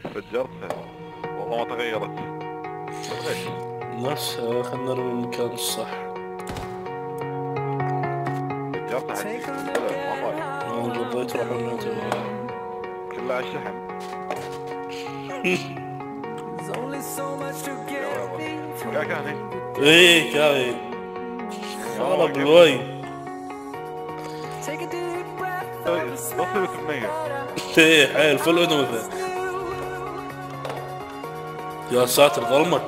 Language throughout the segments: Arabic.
فجرتها والله ما تغيرت. ليش؟ نفسها، خلنا نرمي المكان الصح. فجرتها حجي ما طايح. انا قضيت روح الموت كلها على الشحن. كان هي. ايه كاي انا بالوي بطل بتمنية. ايه حيل فل انوثة. يا ساتر ظلمت.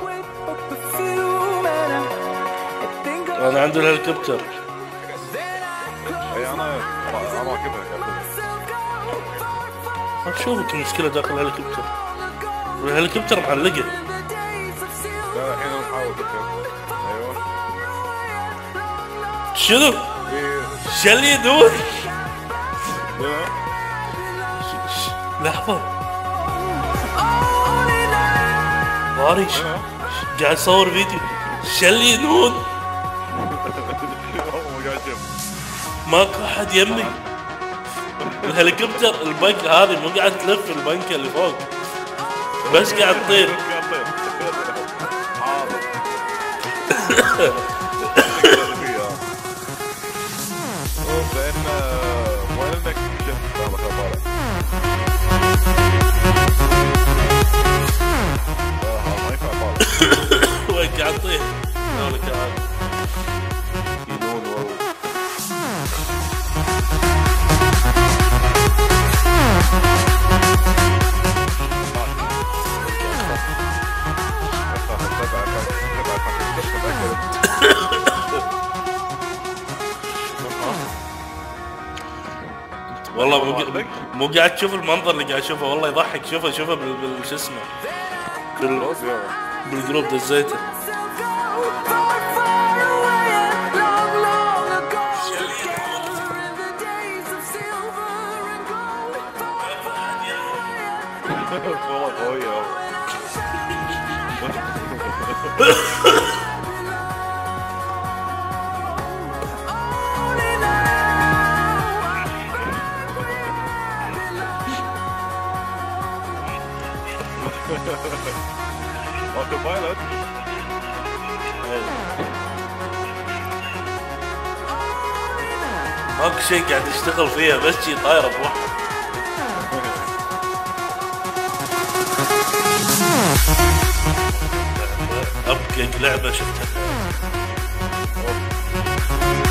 انا عندي الهليكوبتر. اي انا راكبها. شوفك المشكلة داخل الهليكوبتر والهليكوبتر معلقة. لا الحين نحاول تركب. ايوه. شنو؟ إيه. شل يدور. شنو؟ لحظة باري قاعد اصور فيديو شل ينون. ماكو احد يمي. الهليكوبتر البنك هذه مو قاعد تلف البنكة اللي فوق بس قاعد تطير. لان وين انك شفت هذا خبر. ما ينفع طالع. وين قاعد تطير؟ هذا كان ينون والله. والله مو قاعد تشوف المنظر اللي قاعد اشوفه. والله يضحك. شوفه شو اسمه بالجروب دزيته. والله قوية. اوتو بايلوت. ماكو شيء قاعد يشتغل فيها بس شي طايرة بروحها. أبقى لعبة شفتها